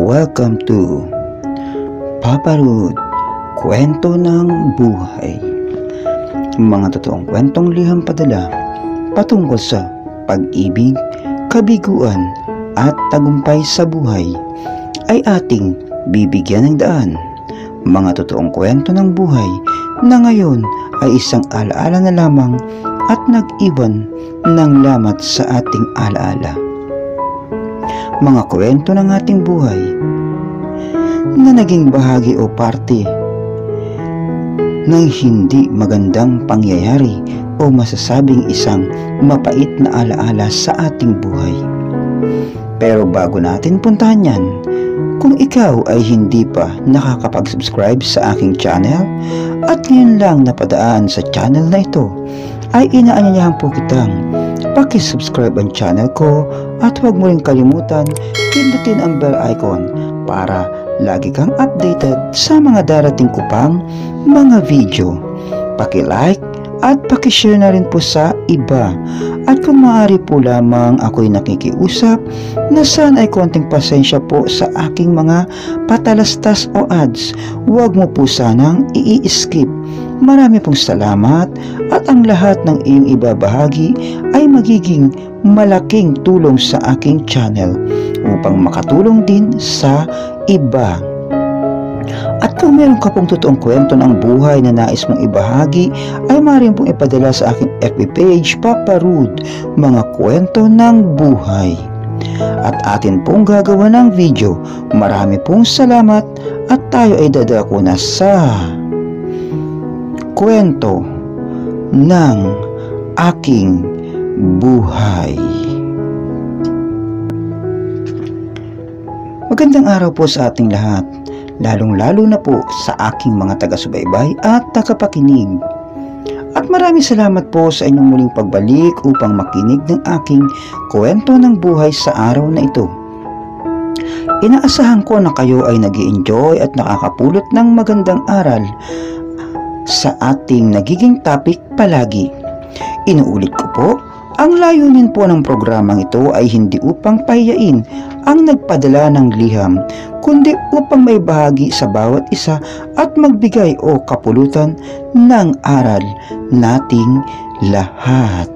Welcome to Papa Rude, kwento ng buhay. Mga totoong kwentong liham padala patungkol sa pag-ibig, kabiguan at tagumpay sa buhay ay ating bibigyan ng daan. Mga totoong kwento ng buhay na ngayon ay isang alaala na lamang at nag-iwan ng lamat sa ating alaala. Mga kwento ng ating buhay na naging bahagi o parte ng hindi magandang pangyayari o masasabing isang mapait na alaala sa ating buhay. Pero bago natin puntahan yan, kung ikaw ay hindi pa nakakapag-subscribe sa aking channel at ngayon lang napadaan sa channel na ito, ay inaanyayahan po kitang paki-subscribe ang channel ko at huwag mo rin kalimutan pindutin ang bell icon para lagi kang updated sa mga darating ko pang mga video. Paki-like at paki-share na rin po sa iba. At kung maaari po lamang ako'y nakikiusap na sana ay konting pasensya po sa aking mga patalastas o ads. Huwag mo po sanang i-skip. Marami pong salamat at ang lahat ng iyong ibabahagi ay magiging malaking tulong sa aking channel upang makatulong din sa iba. At kung meron ka pong totoong kwento ng buhay na nais mong ibahagi, ay maaaring pong ipadala sa aking FB page, Papa Rude, mga kwento ng buhay. At atin pong gagawa ng video. Marami pong salamat at tayo ay dadako na sa kwento ng aking buhay. Magandang araw po sa ating lahat, lalong-lalo na po sa aking mga taga-subaybay at tagapakinig. At maraming salamat po sa inyong muling pagbalik upang makinig ng aking kwento ng buhay sa araw na ito. Inaasahan ko na kayo ay nag-i-enjoy at nakakapulot ng magandang aral sa ating nagiging topic palagi. Inuulit ko po, ang layunin po ng programang ito ay hindi upang pahiyain ang nagpadala ng liham, kundi upang may bahagi sa bawat isa at magbigay o kapulutan ng aral nating lahat.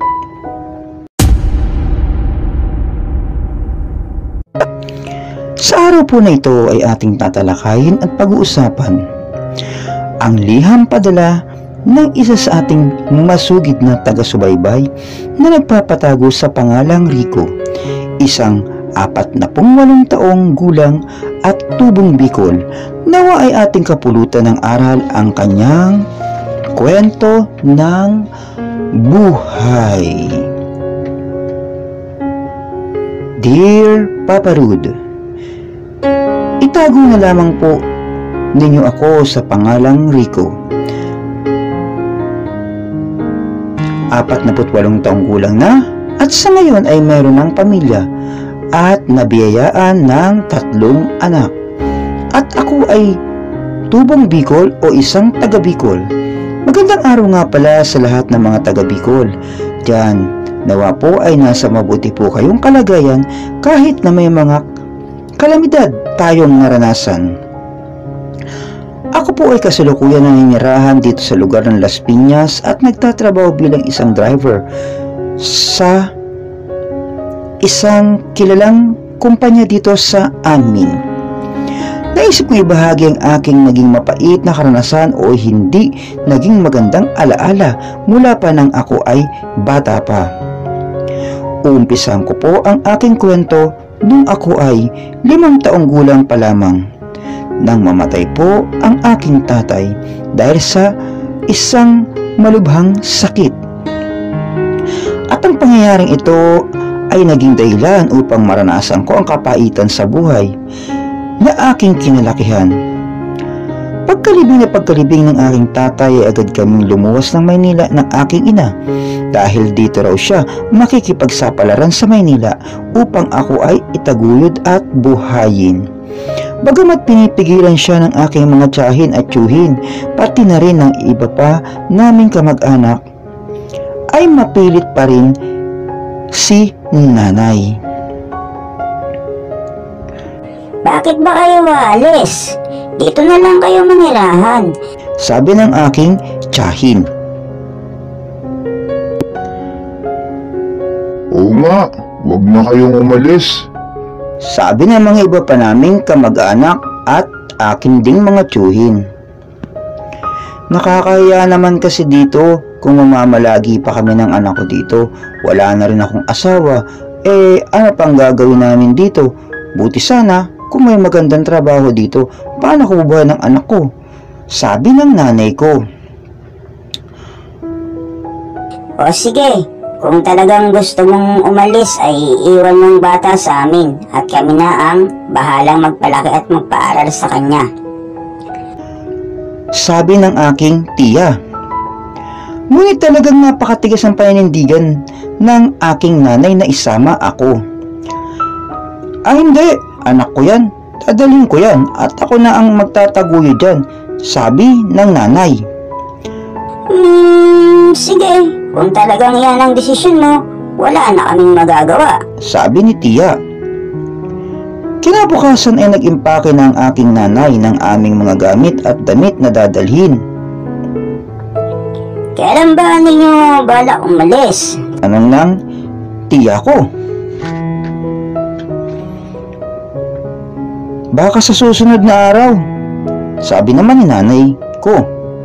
Sa araw po na ito ay ating tatalakayin at pag-uusapan ang liham padala ng isa sa ating masugid na taga-subaybay na nagpapatago sa pangalang Rico, isang 48 taong gulang at tubong Bicol. Nawa ay ating kapulutan ng aral ang kanyang kwento ng buhay. Dear Papa Rude, itago na lamang po ninyo ako sa pangalang Rico. 48 taong gulang na at sa ngayon ay mayroon ng pamilya at nabiyayaan ng 3 anak. At ako ay tubong Bicol o isang taga Bicol. Magandang araw nga pala sa lahat ng mga taga Bicol diyan. Nawa po ay nasa mabuti po kayong kalagayan kahit na may mga kalamidad tayong naranasan. Ako po ay kasalukuyan naninirahan dito sa lugar ng Las Piñas at nagtatrabaho bilang isang driver sa isang kilalang kumpanya dito sa amin. Naisip ko ibahagi ang aking naging mapait na karanasan o hindi naging magandang alaala mula pa nang ako ay bata pa. Uumpisahan ko po ang aking kwento nung ako ay 5 taong gulang pa lamang. Nang mamatay po ang aking tatay dahil sa isang malubhang sakit. At ang pangyayaring ito ay naging dahilan upang maranasan ko ang kapaitan sa buhay na aking kinalakihan. Pagkalibing ng aking tatay ay agad kaming lumuwas ng Maynila ng aking ina dahil dito raw siya makikipagsapalaran sa Maynila upang ako ay itaguyod at buhayin. Bagamat pinipigilan siya ng aking mga tiyahin at tiyuhin, pati na rin ng iba pa naming kamag-anak, ay mapilit pa rin si nanay. Bakit ba kayo waalis? Dito na lang kayo manirahan. Sabi ng aking tiyahin. Oo nga, wag na kayong umalis. Sabi ng mga iba pa naming kamag-anak at akin ding mga tiyuhin. Nakakahiya naman kasi dito kung mamamalagi pa kami ng anak ko dito. Wala na rin akong asawa. Ano pang gagawin namin dito? Buti sana kung may magandang trabaho dito. Paano ko bubuhay ng anak ko? Sabi ng nanay ko. O sige, kung talagang gusto mong umalis ay iiwan mong bata sa amin at kami na ang bahalang magpalaki at magpaaral sa kanya. Sabi ng aking tiya. Ngunit talagang napakatigas ang paninindigan ng aking nanay na isama ako. Hindi, anak ko yan. Dadalhin ko yan at ako na ang magtataguyo dyan. Sabi ng nanay. Sige, kung talagang yan ang desisyon mo, wala na kaming magagawa. Sabi ni tiya. Kinabukasan ay nag-impake ng aking nanay ng aming mga gamit at damit na dadalhin. Kailan ba ninyo balak umalis? Anong ng tiya ko? Baka sa susunod na araw. Sabi naman ni nanay ko.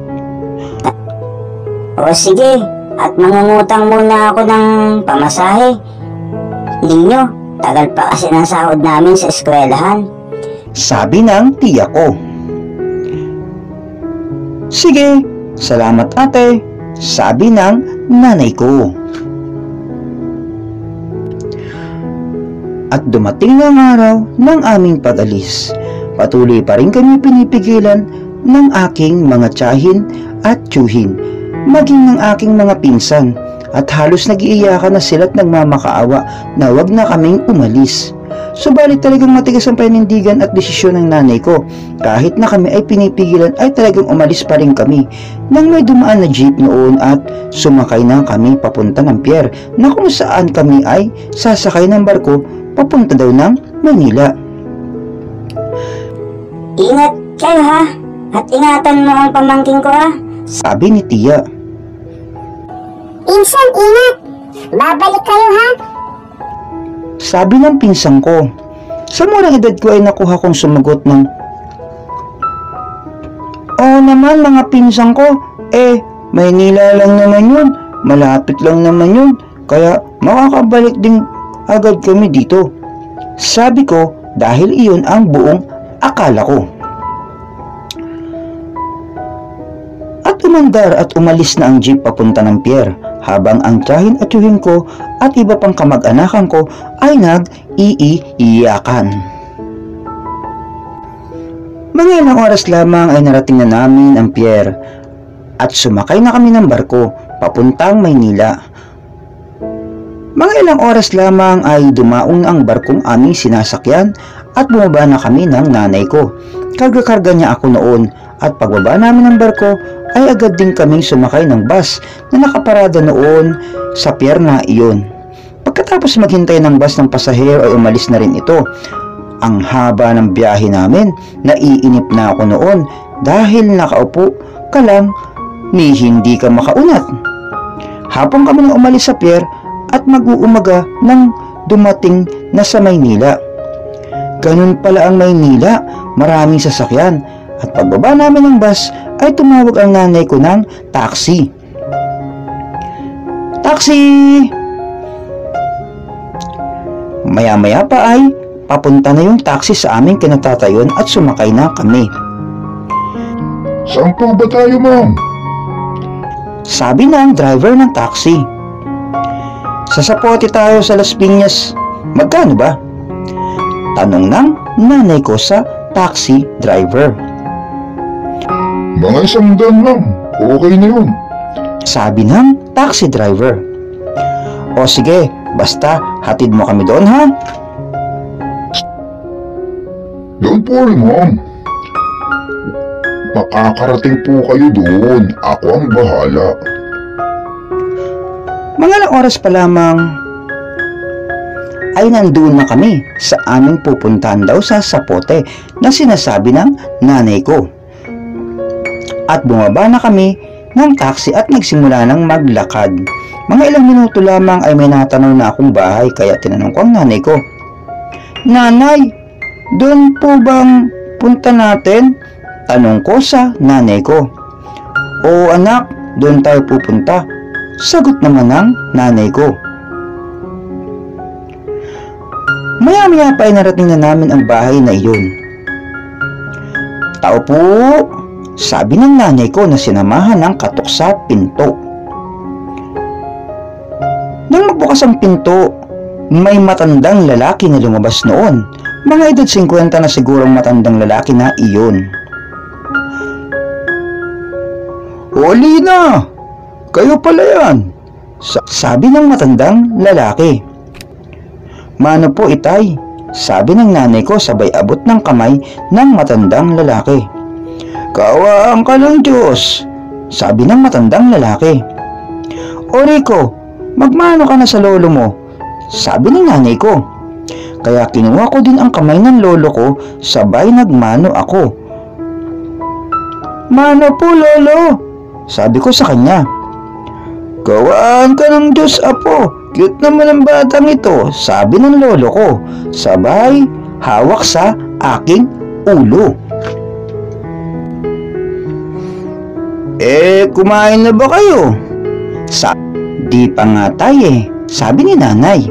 O sige, at mangungutang muna ako ng pamasahe ninyo. Tagal pa kasi ng sahod namin sa eskwelahan. Sabi ng tiya ko. Sige, salamat ate. Sabi ng nanay ko. At dumating ang araw ng aming pag-alis. Patuloy pa rin kami pinipigilan ng aking mga tiyahin at tiyuhin, maging ng aking mga pinsan, at halos nag-iiyakan na sila't nagmamakaawa na wag na kaming umalis. Subalit talagang matigas ang panindigan at desisyon ng nanay ko. Kahit na kami ay pinipigilan ay talagang umalis pa rin kami. Nang may dumaan na jeep noon at sumakay na kami papunta ng pier na kung saan kami ay sasakay ng barko papunta daw ng Manila. Ingat kayo ha, at ingatan mo ang pamangkin ko ha. Sabi ni tiya. Pinsan, ingat! Babalik kayo ha? Sabi ng pinsang ko. Sa murang edad ko ay nakuha kong sumagot ng, Oo naman mga pinsang ko, Maynila lang naman yun, malapit lang naman yun, kaya makakabalik din agad kami dito. Sabi ko dahil iyon ang buong akala ko. At umandar at umalis na ang jeep papunta ng pier, habang ang tiyahin at tiyuhin ko at iba pang kamag-anakan ko ay nag-iiyakan. Mga ilang oras lamang ay narating na namin ang pier at sumakay na kami ng barko papuntang Maynila. Mga ilang oras lamang ay dumaong ang barkong aming sinasakyan at bumaba na kami ng nanay ko. Karga-karga niya ako noon at pagbaba namin ng barko ay agad din kaming sumakay ng bus na nakaparada noon sa pier na iyon. Pagkatapos maghintay ng bus ng pasahero ay umalis na rin ito. Ang haba ng biyahe namin, naiinip na ako noon dahil nakaupo ka lang ni hindi ka makaunat. Hapon kami na umalis sa pier at mag-uumaga nang dumating na sa Maynila. Ganun pala ang Maynila, maraming sasakyan. At pagbaba namin ng bus ay tumawag ang nanay ko ng taxi. Taxi! Maya-maya pa ay papunta na yung taxi sa aming kinatatayon at sumakay na kami. Saan po ba tayo, ma'am? Sabi ng driver ng taxi. Sa Sapote tayo sa Las Piñas. Magkano ba? Tanong ng nanay ko sa taxi driver. Mga 100, ma'am. Okay na yun. Sabi ng taxi driver. O sige, basta hatid mo kami doon ha? Don't worry, ma'am. Makakarating po kayo doon. Ako ang bahala. Mga ilang oras pa lamang ay nandoon na kami sa aming pupuntahan daw sa sapote na sinasabi ng nanay ko. At bumaba na kami ng taxi at nagsimula ng maglakad. Mga ilang minuto lamang ay may natanaw na akong bahay kaya tinanong ko ang nanay ko, "Nanay, doon po bang punta natin?" Tanong ko sa nanay ko. "Oo anak, doon tayo pupunta," sagot naman ng nanay ko. Maya-maya pa ay narating na namin ang bahay na iyon. "Tao po," sabi ng nanay ko na sinamahan ng katok sa pinto. Nang magbukas ang pinto, may matandang lalaki na lumabas noon. Mga edad 50 na sigurong matandang lalaki na iyon. "O Lina, kayo pala yan," sabi ng matandang lalaki. "Mano po itay," sabi ng nanay ko sabay abot ng kamay ng matandang lalaki. "Kaawaan ka ng Diyos," sabi ng matandang lalaki. "O Rico, magmano ka na sa lolo mo," sabi ng nanay ko. Kaya kinuha ko din ang kamay ng lolo ko sabay nagmano ako. "Mano po lolo," sabi ko sa kanya. "Kaawaan ka ng Diyos apo, cute naman ang batang ito," sabi ng lolo ko sabay hawak sa aking ulo. Kumain na ba kayo?" "Di pa nga tay sabi ni nanay.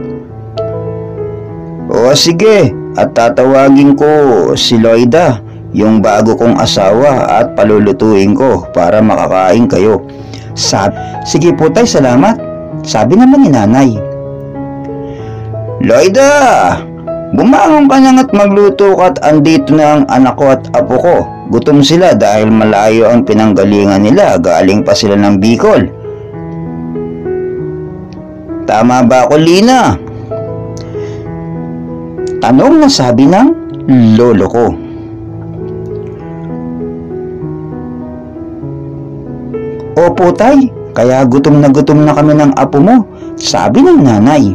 "O sige, at tatawagin ko si Loida, yung bago kong asawa at palulutuin ko para makakain kayo." "Sige po tay, salamat," sabi naman ni nanay. "Loida, bumangon ka na at magluto ka at andito na ang anak ko at apo ko. Gutom sila dahil malayo ang pinanggalingan nila, galing pa sila ng Bicol." "Tama ba ako, Lina?" tanong na sabi ng lolo ko. "Opo tay, kaya gutom na kami ng apo mo," sabi ng nanay.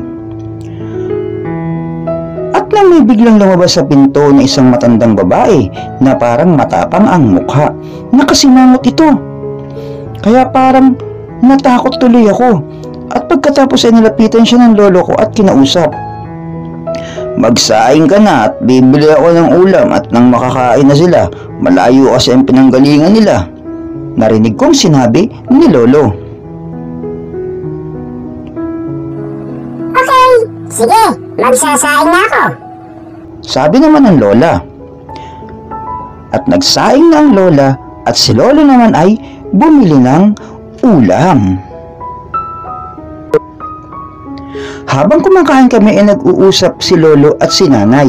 At nang may biglang lumabas sa pinto na isang matandang babae na parang matapang ang mukha. Nakasimangot ito. Kaya parang natakot tuloy ako. At pagkatapos ay nilapitan siya ng lolo ko at kinausap. "Magsaing ka na at bibili ako ng ulam at nang makakain na sila. Malayo kasi ang pinanggalingan nila," narinig kong sinabi ni lolo. Okay, sige, magsasaing na ako. Sabi naman ng lola. At nagsaing na ang lola at si lolo naman ay bumili ng ulam. Habang kumakain kami ay nag-uusap si lolo at si nanay.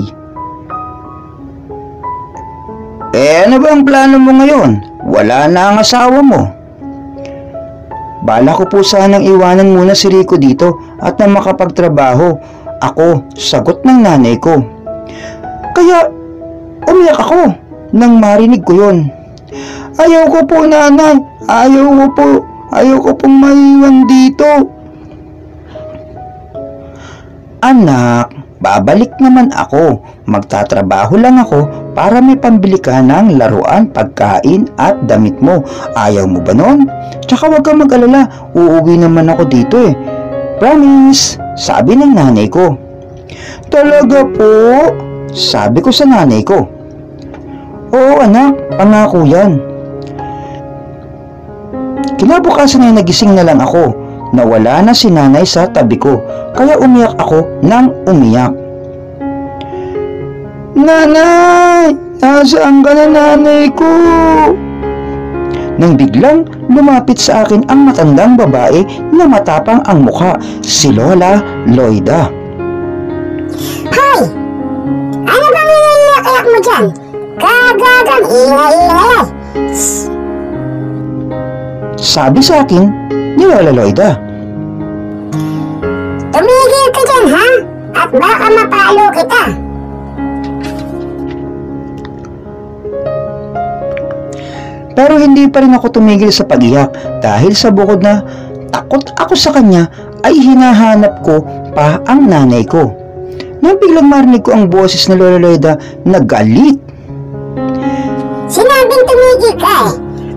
Ano ba ang plano mo ngayon? Wala na ang asawa mo." "Bala ko po sanang iwanan muna si Rico dito at na makapagtrabaho ako," sagot ng nanay ko. Kaya umiyak ako nang marinig ko yun. "Ayaw ko po nanay, ayaw ko pong maiwan dito." "Anak, babalik naman ako. Magtatrabaho lang ako para may pambili ka ng laruan, pagkain at damit mo. Ayaw mo ba nun? Tsaka huwag kang mag-alala, uuwi naman ako dito Promise," sabi ng nanay ko. "Talaga po?" sabi ko sa nanay ko. "Oo anak, pangako yan." Kinabukasan ay nagising na lang ako na wala na si nanay sa tabi ko, kaya umiyak ako nang umiyak. "Nanay, nasaan ka na nanay ko?" Nang biglang lumapit sa akin ang matandang babae na matapang ang mukha, si Lola Loida. Hoy! Ano bang iniiyak-iyak mo dyan? Kagagang ingay-ingay. Sabi sa akin ni Lola Loida. Tumigil ka dyan ha? At baka mapalo kita. Pero hindi pa rin ako tumigil sa pag-iyak dahil sa bukod na takot ako sa kanya ay hinahanap ko pa ang nanay ko. nang biglang marinig ko ang boses ni Lola Loida na galit. Sinabing tumigil ka eh.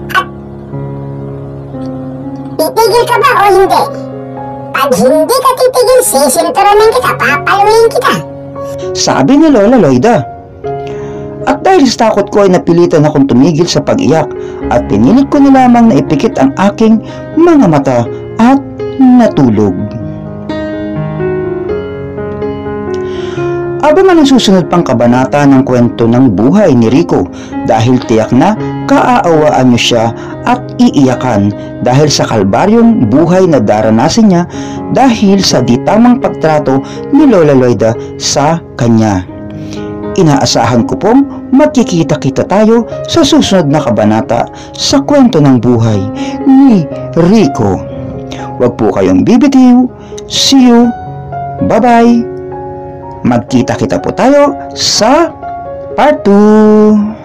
At titigil ka ba o hindi? Pag hindi ka titigil, sisinturonin kita, papaluin kita. Sabi ni Lola Loida. At dahil sa takot ko ay napilitan akong tumigil sa pag-iyak at pinilit ko na lamang na ipikit ang aking mga mata at natulog. Abangan ang susunod pang kabanata ng kwento ng buhay ni Rico dahil tiyak na kaaawaan niyo siya at iiyakan dahil sa kalbaryong buhay na daranasin niya dahil sa di tamang pagtrato ni Lola Loida sa kanya. Inaasahan ko pong magkikita-kita tayo sa susunod na kabanata sa kwento ng buhay ni Rico. Huwag po kayong bibitiw. See you. Bye-bye. Magkita-kita po tayo sa part 2.